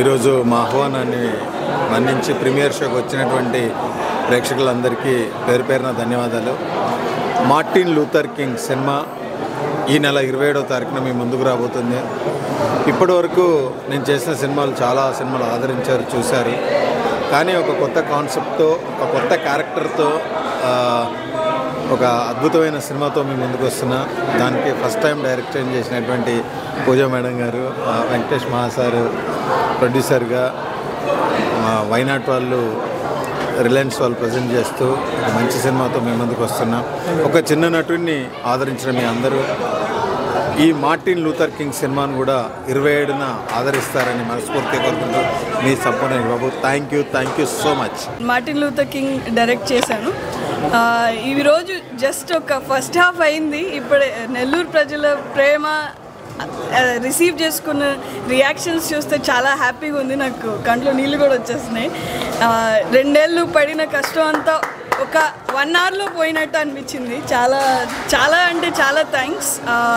ఈరోజు మా ఆహ్వానాన్ని మన్నించి ప్రీమియర్ షోకి వచ్చినటువంటి ప్రేక్షకులందరికీ పేరు పేరున ధన్యవాదాలు. మార్టిన్ లూథర్ కింగ్ సినిమా ఈ నెల 27వ తారీఖున మీ ముందుకు రాబోతుంది. ఇప్పటి వరకు నేను చేసిన చాలా సినిమాలు ఆదరించారు, చూశారు. కానీ ఒక కొత్త కాన్సెప్ట్తో, ఒక కొత్త క్యారెక్టర్తో, ఒక అద్భుతమైన సినిమాతో మీ ముందుకు వస్తున్నా. దానికి ఫస్ట్ టైం డైరెక్షన్ చేసినటువంటి పూజా మేడం గారు, వెంకటేష్ మహాసారు ప్రొడ్యూసర్గా, వైనాట్ వాళ్ళు, రిలయన్స్ వాళ్ళు ప్రజెంట్ చేస్తూ ఒక మంచి సినిమాతో మీ ముందుకు వస్తున్నా. ఒక చిన్న నటుడిని ఆదరించిన మీ అందరూ ఈ మార్టిన్ లూథర్ కింగ్ సినిమాను కూడా 27న ఆదరిస్తారని మనస్ఫూర్తిగా కోరుకుంటూ మీ Sampoorna Babu. Thank you so much. Martin Luther King direct చేశాను. ఈరోజు జస్ట్ ఒక ఫస్ట్ హాఫ్ అయింది. ఇప్పుడే నెల్లూరు ప్రజల ప్రేమ రిసీవ్ చేసుకున్న రియాక్షన్స్ చూస్తే చాలా హ్యాపీగా ఉంది. నాకు కంట్లో నీళ్ళు కూడా వచ్చేస్తున్నాయి. 2 ఏళ్ళు పడిన కష్టం అంతా ఒక 1 అవర్లో పోయినట్టు అనిపించింది. చాలా థ్యాంక్స్.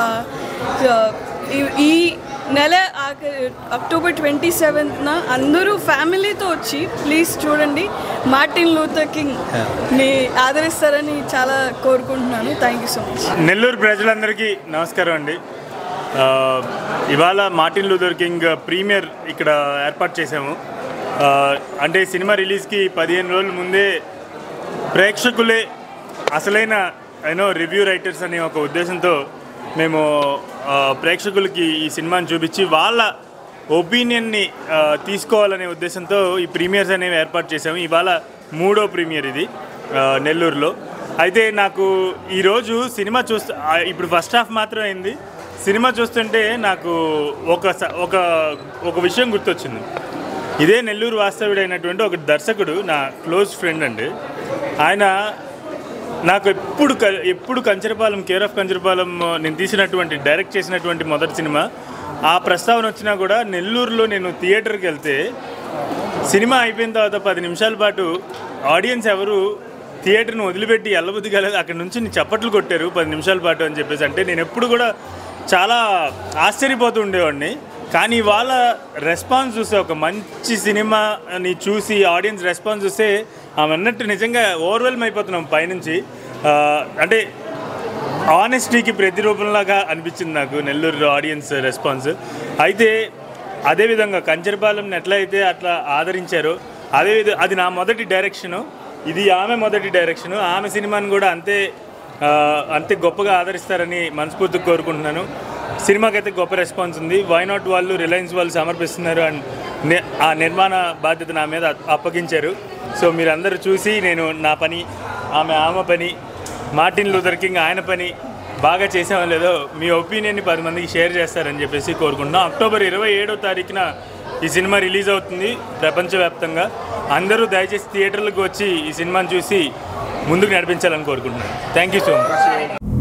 ఈ నెల అక్టోబర్ 27న అందరూ ఫ్యామిలీతో వచ్చి ప్లీజ్ చూడండి. మార్టిన్ లూథర్ కింగ్ని ఆదరిస్తారని చాలా కోరుకుంటున్నాను. Thank you so much. Nellore ప్రజలందరికీ నమస్కారం అండి. ఇవాళ మార్టిన్ లూథర్ కింగ్ ప్రీమియర్ ఇక్కడ ఏర్పాటు చేశాము. అంటే సినిమా రిలీజ్కి 15 రోజుల ముందే ప్రేక్షకులే అసలైన రివ్యూ రైటర్స్ అనే ఒక ఉద్దేశంతో మేము ప్రేక్షకులకి ఈ సినిమాని చూపించి వాళ్ళ ఒపీనియన్ని తీసుకోవాలనే ఉద్దేశంతో ఈ ప్రీమియర్స్ అనేవి ఏర్పాటు చేసాము. ఇవాళ 3వ ప్రీమియర్ ఇది నెల్లూరులో. అయితే నాకు ఈరోజు సినిమా ఇప్పుడు ఫస్ట్ హాఫ్ మాత్రం అయింది. సినిమా చూస్తుంటే నాకు ఒక విషయం గుర్తొచ్చింది. ఇదే నెల్లూరు వాస్తవుడైనటువంటి ఒక దర్శకుడు, నా క్లోజ్ ఫ్రెండ్ అండి. ఆయన నాకు ఎప్పుడు కంచరపాలెం, కేర్ ఆఫ్ కంచరపాలెం నేను డైరెక్ట్ చేసినటువంటి మొదటి సినిమా, ఆ ప్రస్తావన వచ్చినా కూడా నెల్లూరులో నేను థియేటర్కి వెళ్తే సినిమా అయిపోయిన తర్వాత 10 నిమిషాల పాటు ఆడియన్స్ ఎవరు థియేటర్ని వదిలిపెట్టి వెళ్ళబుద్ధి కాలేదు. అక్కడి నుంచి చప్పట్లు కొట్టారు 10 నిమిషాల పాటు అని చెప్పేసి. అంటే నేను ఎప్పుడు కూడా చాలా ఆశ్చర్యపోతూ ఉండేవాడిని. కానీ వాళ్ళ రెస్పాన్స్ చూస్తే, ఒక మంచి సినిమాని చూసి ఆడియన్స్ రెస్పాన్స్ చూస్తే ఆమె అన్నట్టు నిజంగా ఓవర్వెల్మ్ అయిపోతున్నాం పైనుంచి. అంటే ఆనెస్టీకి ప్రతిరూపంలాగా అనిపించింది నాకు నెల్లూరు ఆడియన్స్ రెస్పాన్స్. అయితే అదేవిధంగా కంచరపాలెంని ఎట్లయితే అట్లా ఆదరించారో అది నా మొదటి డైరెక్షను, ఇది ఆమె మొదటి డైరెక్షను. ఆమె సినిమాని కూడా అంతే గొప్పగా ఆదరిస్తారని మనస్ఫూర్తిగా కోరుకుంటున్నాను. సినిమాకైతే గొప్ప రెస్పాన్స్ ఉంది. వైనాట్ వాళ్ళు, రిలయన్స్ వాళ్ళు సమర్పిస్తున్నారు అండ్ ఆ నిర్మాణ బాధ్యత నా మీద అప్పగించారు. సో మీరందరూ చూసి నా పని, ఆమె పని, మార్టిన్ లూథర్ కింగ్ ఆయన పని బాగా చేసామో లేదో మీ ఒపీనియన్ని 10 మందికి షేర్ చేస్తారని చెప్పేసి కోరుకుంటున్నాం. అక్టోబర్ 27వ తారీఖున ఈ సినిమా రిలీజ్ అవుతుంది ప్రపంచవ్యాప్తంగా. అందరూ దయచేసి థియేటర్లకు వచ్చి ఈ సినిమాని చూసి ముందుకు నడిపించాలని కోరుకుంటున్నాను. Thank you so much.